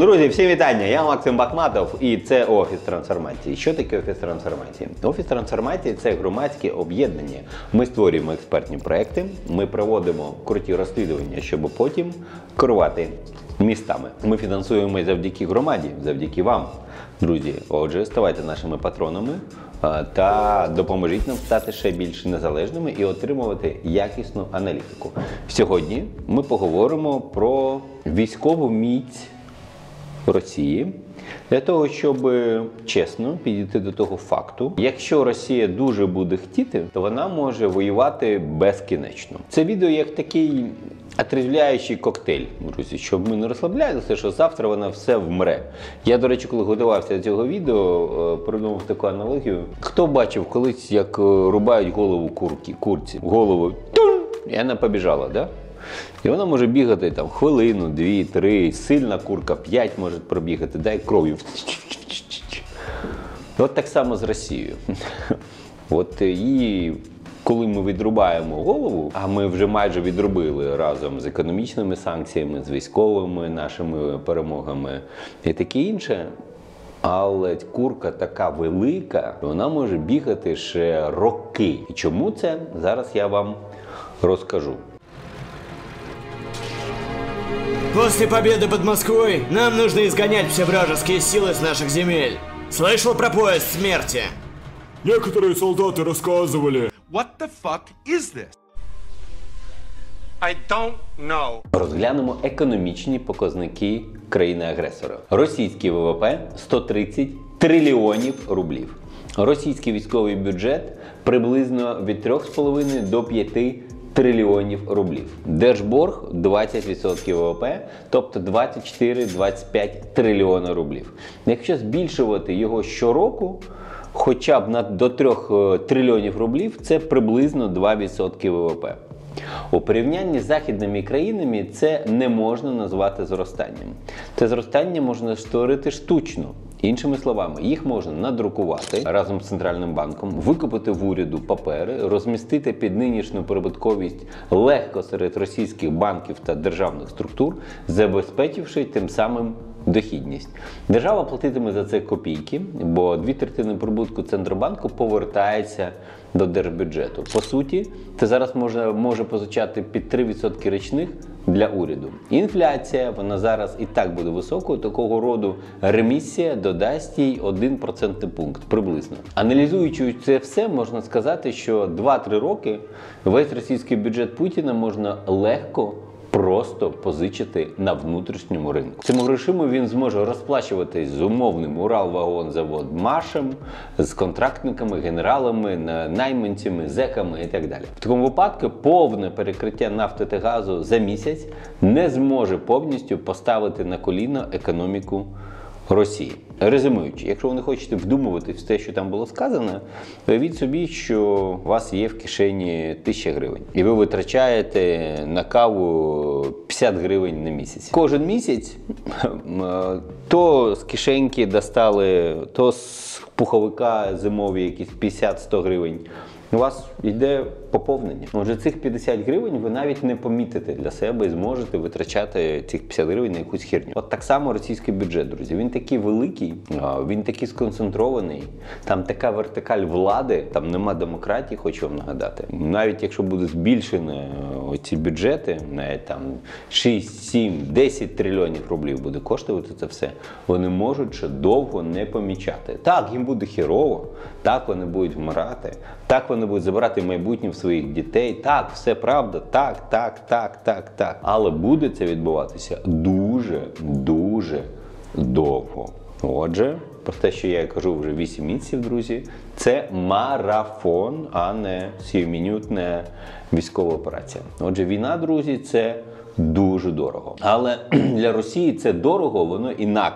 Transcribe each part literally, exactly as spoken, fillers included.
Друзі, всі вітання! Я Максим Бахматов і це Офіс трансформації. Що таке Офіс трансформації? Офіс трансформації – це громадське об'єднання. Ми створюємо експертні проекти, ми проводимо круті розслідування, щоб потім керувати містами. Ми фінансуємо завдяки громаді, завдяки вам, друзі. Отже, ставайте нашими патронами та допоможіть нам стати ще більш незалежними і отримувати якісну аналітику. Сьогодні ми поговоримо про військову міць Росії, для того, щоб чесно підійти до того факту, якщо Росія дуже буде хотіти, то вона може воювати безкінечно. Це відео як такий отрезвляючий коктейль, друзі, щоб ми не розслаблялися, що завтра вона все вмре. Я, до речі, коли готувався до цього відео, придумав таку аналогію. Хто бачив колись, як рубають голову курки, курці? Голову тюн, і вона побіжала, да? І вона може бігати там хвилину, дві, три, сильна курка, п'ять може пробігати, дай кров'ю. От так само з Росією. От її, коли ми відрубаємо голову, а ми вже майже відрубили разом з економічними санкціями, з військовими нашими перемогами і таке інше, але курка така велика, вона може бігати ще роки. І чому це? Зараз я вам розкажу. После победы под Москвой нам нужно изгонять все вражеские силы с наших земель. Слышал про поезд смерти? Некоторые солдаты рассказывали. What the fuck is this? I don't know. Розглянемо економічні показники країни-агресора. Російський ВВП – сто тридцять трильйонів рублів. Російський військовий бюджет – приблизно від трьох з половиною до п'яти трильйонів рублів. Держборг – двадцять відсотків ВВП, тобто двадцять чотири - двадцять п'ять трильйона рублів. Якщо збільшувати його щороку, хоча б на, до трьох трильйонів рублів, це приблизно два відсотки ВВП. У порівнянні з західними країнами це не можна назвати зростанням. Це зростання можна створити штучно. Іншими словами, їх можна надрукувати разом з Центральним банком, викупити в уряду папери, розмістити під нинішню прибутковість легко серед російських банків та державних структур, забезпечивши тим самим дохідність. Держава платитиме за це копійки, бо дві третини прибутку Центробанку повертається до держбюджету. По суті, це зараз може, може позичати під три відсотки річних для уряду. Інфляція, вона зараз і так буде високою, такого роду ремісія додасть їй один процентний пункт приблизно. Аналізуючи це все, можна сказати, що два-три роки весь російський бюджет Путіна можна легко просто позичити на внутрішньому ринку. Цими грошима він зможе розплачуватись з умовним Уралвагонзавод Машем, з контрактниками, генералами, найманцями, зеками і так далі. В такому випадку повне перекриття нафти та газу за місяць не зможе повністю поставити на коліна економіку Росії. Резюмуючи, якщо ви не хочете вдумуватись в те, що там було сказано, уявіть собі, що у вас є в кишені тисяча гривень. І ви витрачаєте на каву п'ятдесят гривень на місяць. Кожен місяць то з кишеньки достали, то з пуховика зимові якісь п'ятдесят-сто гривень. У вас йде поповнення. Отже, цих п'ятдесят гривень ви навіть не помітите для себе і зможете витрачати цих п'ятдесят гривень на якусь херню. От так само російський бюджет, друзі. Він такий великий, він такий сконцентрований, там така вертикаль влади, там нема демократії, хочу вам нагадати. Навіть якщо буде збільшено оці бюджети, навіть там шість, сім, десять трильйонів рублів буде коштувати це все, вони можуть ще довго не помічати. Так, їм буде хірово, так вони будуть вмирати, так вони будуть забирати майбутнє в своїх дітей. Так, все правда, так, так, так, так, так. Але буде це відбуватися дуже, дуже довго. Отже, про те, що я кажу вже вісім місяців, друзі, це марафон, а не сіюмінутна військова операція. Отже, війна, друзі, це дуже дорого. Але для Росії це дорого, воно інакше.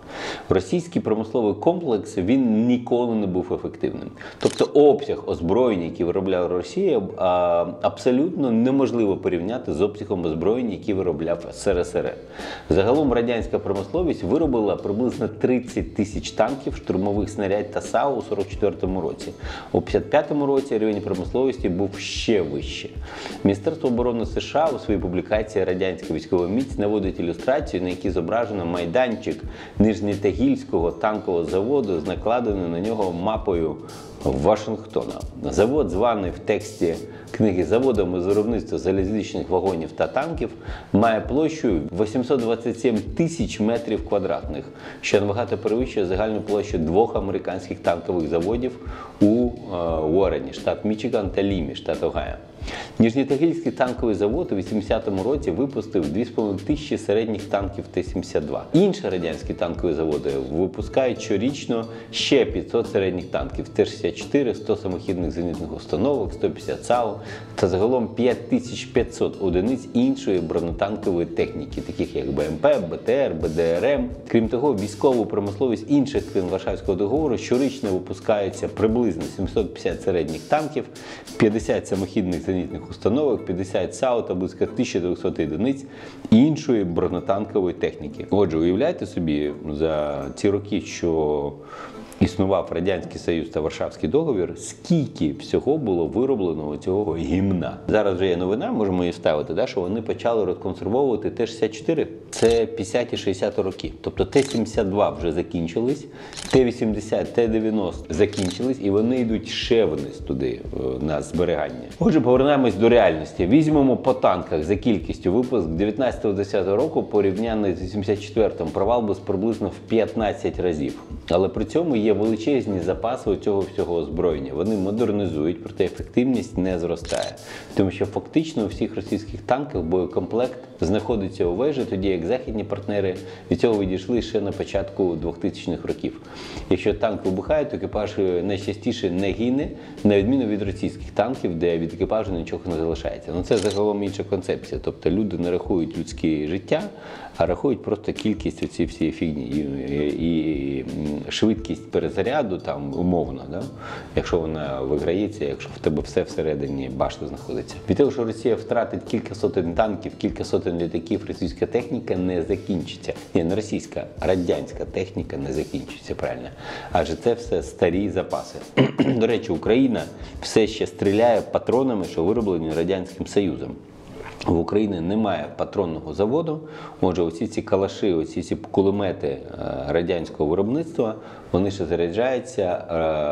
Російський промисловий комплекс, він ніколи не був ефективним. Тобто обсяг озброєння, який виробляла Росія, абсолютно неможливо порівняти з обсягом озброєння, який виробляв СРСР. Загалом радянська промисловість виробила приблизно тридцять тисяч танків, штурмових снарядів та САУ у сорок четвертому році. У п'ятдесят п'ятому році рівень промисловості був ще вище. Міністерство оборони США у своїй публікації «Радянська військова міць» наводить ілюстрацію, на якій зображено майданчик Нижньотагільського танкового заводу з накладеною на нього мапою Вашингтона. Завод, званий в тексті книги заводом з виробництва залізничних вагонів та танків, має площу вісімсот двадцять сім тисяч метрів квадратних, що набагато перевищує загальну площу двох американських танкових заводів у Уоррені, штат Мічиган, та Лімі, штат Огайо. Нижньотагільський танковий завод у вісімдесятому році випустив дві з половиною тисячі середніх танків Т сімдесят два. Інші радянські танкові заводи випускають щорічно ще п'ятсот середніх танків Т шістдесят чотири, сто самохідних зенітних установок, сто п'ятдесят САУ та загалом п'ять тисяч п'ятсот одиниць іншої бронетанкової техніки, таких як БМП, БТР, БДРМ. Крім того, військову промисловість інших країн Варшавського договору щорічно випускається приблизно сімсот п'ятдесят середніх танків, п'ятдесят самохідних зенітних установок, п'ятдесят САУ та близько тисяча двісті одиниць іншої бронетанкової техніки. Отже, уявляєте собі, за ці роки, що існував Радянський Союз та Варшавський договір, скільки всього було вироблено цього гімна. Зараз вже є новина, можемо її ставити, да, що вони почали розконсервовувати Т шістдесят чотири. Це п'ятдесяті шістдесяті роки. Тобто Т сімдесят два вже закінчились, Т вісімдесят, Т дев'яносто закінчились, і вони йдуть ще вниз туди, на зберігання. Отже, повернемось до реальності. Візьмемо по танках за кількістю випуск дев'ятнадцятого-двадцятого року порівняно з вісімдесят четвертим. Провал був приблизно в п'ятнадцять разів. Але при цьому є величезні запаси у цього всього озброєння. Вони модернізують, проте ефективність не зростає. Тому що фактично у всіх російських танках боєкомплект знаходиться у вежі, тоді як західні партнери від цього відійшли ще на початку двохтисячних років. Якщо танк вибухає, то екіпаж найчастіше не гине, на відміну від російських танків, де від екіпажу нічого не залишається. Ну це загалом інша концепція. Тобто люди не рахують людське життя, а рахують просто кількість оці всі фігні і, і, і швидкість перезаряду, там, умовно, да? Якщо вона виграється, якщо в тебе все всередині башти знаходиться. Від того, що Росія втратить кілька сотень танків, кілька сотень літаків, російська техніка не закінчиться. Ні, не російська, радянська техніка не закінчиться, правильно. Адже це все старі запаси. До речі, Україна все ще стріляє патронами, що вироблені Радянським Союзом. В Україні немає патронного заводу, отже, оці ці калаші, оці ці кулемети радянського виробництва, вони ще заряджаються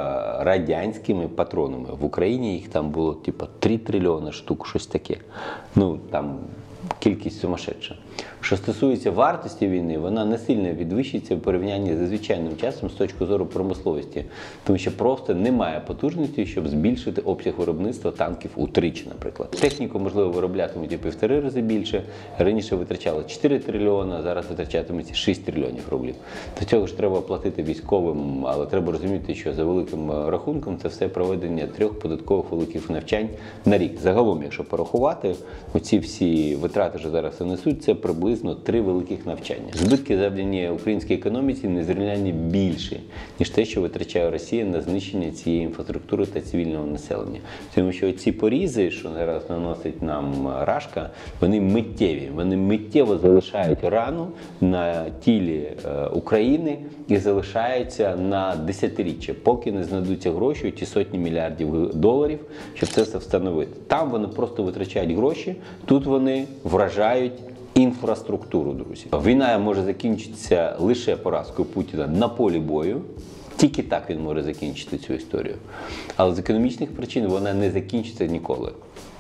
радянськими патронами. В Україні їх там було типу три трильйони штук, щось таке. Ну, там кількість сумасшедша. Що стосується вартості війни, вона не сильно відвищиться в порівнянні з звичайним часом з точки зору промисловості, тому що просто немає потужності, щоб збільшити обсяг виробництва танків утричі, наприклад. Техніку, можливо, вироблятимуть і півтори рази більше. Раніше витрачали чотири трильйона, зараз витрачатимуть шість трильйонів рублів. До цього ж треба платити військовим, але треба розуміти, що за великим рахунком це все проведення трьох податкових великих навчань на рік. Загалом, якщо порахувати, оці всі витрати, що зараз несуть, це приблизно три великих навчання. Збитки, завдані українській економіці, незрівнянні більші, ніж те, що витрачає Росія на знищення цієї інфраструктури та цивільного населення. Тому що ці порізи, що зараз наносить нам Рашка, вони миттєві. Вони миттєво залишають рану на тілі України і залишаються на десятиріччя, поки не знайдуться гроші, ті сотні мільярдів доларів, щоб це все встановити. Там вони просто витрачають гроші, тут вони вражають інфраструктуру, друзі. Війна може закінчитися лише поразкою Путіна на полі бою. Тільки так він може закінчити цю історію. Але з економічних причин вона не закінчиться ніколи,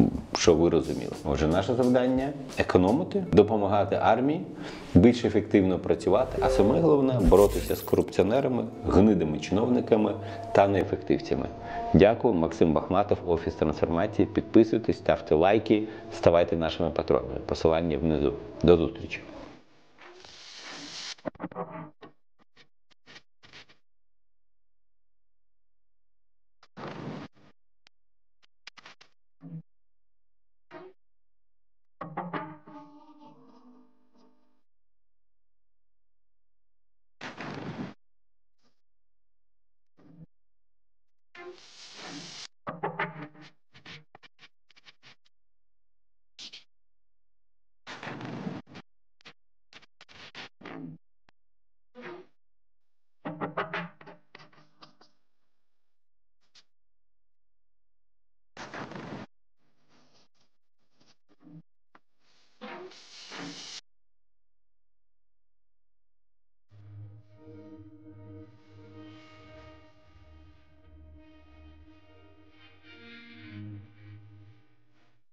що ви розуміли. Отже, наше завдання – економити, допомагати армії, більш ефективно працювати, а саме головне – боротися з корупціонерами, гнидими чиновниками та неефективцями. Дякую, Максим Бахматов, Офіс трансформації. Підписуйтесь, ставте лайки, ставайте нашими патронами. Посилання внизу. До зустрічі!